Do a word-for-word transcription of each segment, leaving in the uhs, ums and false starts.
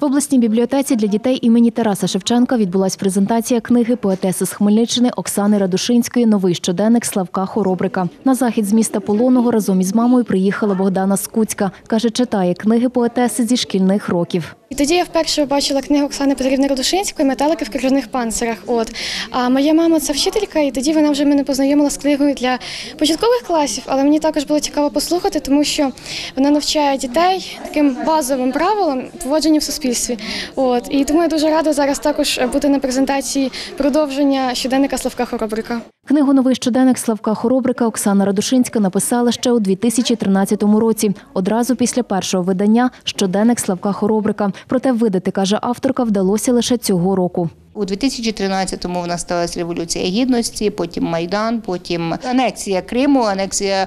В обласній бібліотеці для дітей імені Тараса Шевченка відбулась презентація книги поетеси з Хмельниччини Оксани Радушинської «Новий щоденник» Славка Хоробрика. На захід з міста Полонного разом із мамою приїхала Богдана Скуцька. Каже, читає книги поетеси зі шкільних років. І тоді я вперше побачила книгу Оксани Петрівни Радушинської «Метелики в крижаних панцирах». От. А моя мама – це вчителька, і тоді вона вже мене познайомила з книгою для початкових класів, але мені також було цікаво послухати, тому що вона навчає дітей таким базовим правилам поводження в суспільстві. От. І тому я дуже рада зараз також бути на презентації продовження щоденника Славка Хоробрика. Книгу «Новий щоденник» Славка Хоробрика Оксана Радушинська написала ще у дві тисячі тринадцятому році, одразу після першого видання «Щоденник Славка Хоробрика». Проте видати, каже авторка, вдалося лише цього року. У дві тисячі тринадцятому в нас сталася Революція Гідності, потім Майдан, потім анексія Криму, анексія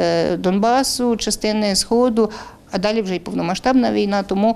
Донбасу, частини Сходу. А далі вже й повномасштабна війна, тому,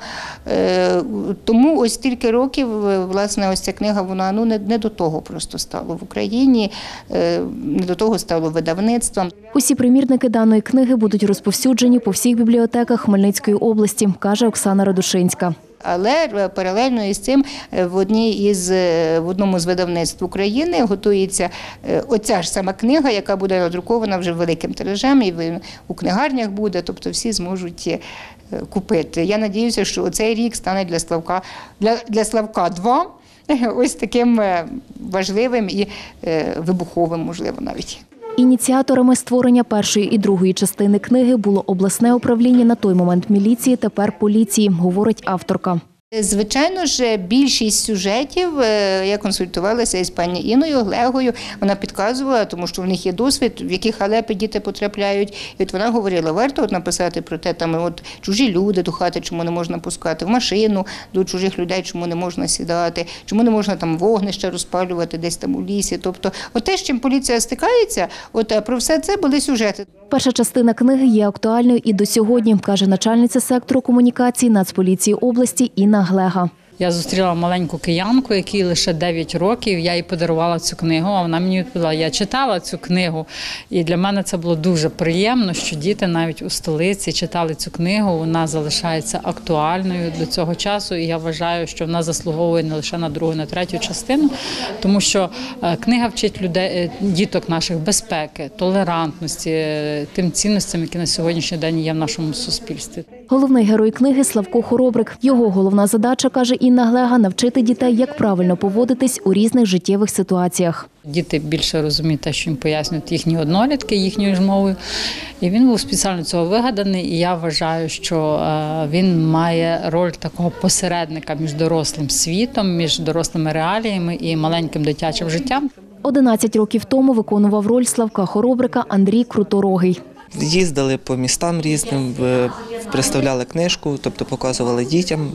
е, тому ось стільки років, власне, ось ця книга, вона ну, не, не до того просто стало в Україні, е, не до того стало видавництвом. Усі примірники даної книги будуть розповсюджені по всіх бібліотеках Хмельницької області, каже Оксана Радушинська. Але паралельно із цим в, одній із, в одному з видавництв України готується оця ж сама книга, яка буде надрукована вже великим тиражем, і у книгарнях буде, тобто всі зможуть купити. Я сподіваюся, що цей рік стане для Славка, для, для Славка два ось таким важливим і вибуховим, можливо, навіть. Ініціаторами створення першої і другої частини книги було обласне управління на той момент міліції, тепер поліції, говорить авторка. Звичайно ж, більшість сюжетів, я консультувалася із пані Інною Глегою, вона підказувала, тому що в них є досвід, в які халепи діти потрапляють. І от вона говорила, варто от написати про те, там, от, чужі люди до хати, чому не можна пускати, в машину до чужих людей, чому не можна сідати, чому не можна там вогнище розпалювати десь там у лісі. Тобто, от те, з чим поліція стикається, от про все це були сюжети. Перша частина книги є актуальною і до сьогодні, каже начальниця сектору комунікації Нацполіції області Інна Глега. Я зустріла маленьку киянку, якій лише дев'ять років, я їй подарувала цю книгу, а вона мені відповіла, я читала цю книгу. І для мене це було дуже приємно, що діти навіть у столиці читали цю книгу, вона залишається актуальною до цього часу, і я вважаю, що вона заслуговує не лише на другу, на третю частину, тому що книга вчить людей, діток наших безпеки, толерантності, тим цінностям, які на сьогоднішній день є в нашому суспільстві. Головний герой книги – Славко Хоробрик. Його головна задача, каже Інна Глега, навчити дітей, як правильно поводитись у різних життєвих ситуаціях. Діти більше розуміють те, що їм пояснюють їхні однолітки, їхньою ж мовою. І він був спеціально цього вигаданий, і я вважаю, що він має роль такого посередника між дорослим світом, між дорослими реаліями і маленьким дитячим життям. одинадцять років тому виконував роль Славка Хоробрика Андрій Круторогий. Їздили по містам різним, представляли книжку, тобто показували дітям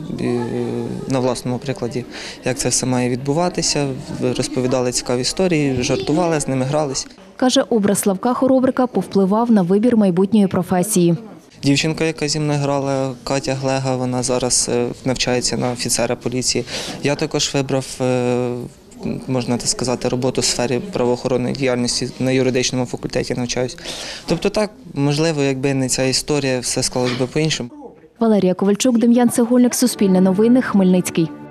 на власному прикладі, як це все має відбуватися, розповідали цікаві історії, жартували, з ними гралися. Каже, образ Славка Хоробрика повпливав на вибір майбутньої професії. Дівчинка, яка зі мною грала, Катя Глега, вона зараз навчається на офіцера поліції. Я також вибрав, можна так сказати, роботу в сфері правоохоронної діяльності, на юридичному факультеті навчаюсь. Тобто так, можливо, якби не ця історія, все склалось би по-іншому. Валерія Ковальчук, Дем'ян Цегольник, Суспільне новини, Хмельницький.